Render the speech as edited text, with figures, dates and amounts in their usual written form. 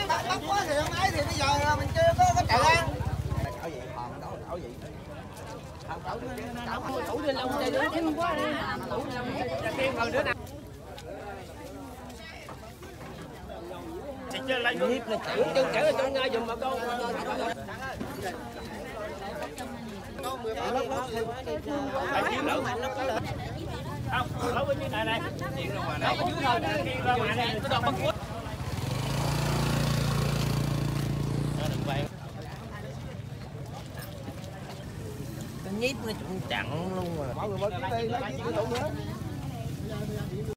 bắt quá thì không ấy thì bây giờ mình chưa có chạy ra. Đảo gì hòn đảo gì. Tủ lên ông chơi nữa thêm quá đi. Tủ thêm rồi nữa nè. Chơi lại luôn. Chân chở cho ngay giùm bà con. Không, lỗ bên như này. Đó có dưới thôi, đi ra ngoài này, nó đang bắt cuốn. Đừng quay. Cái nhíp nó cũng chặn luôn rồi. Mọi người bỏ cái tủ nữa.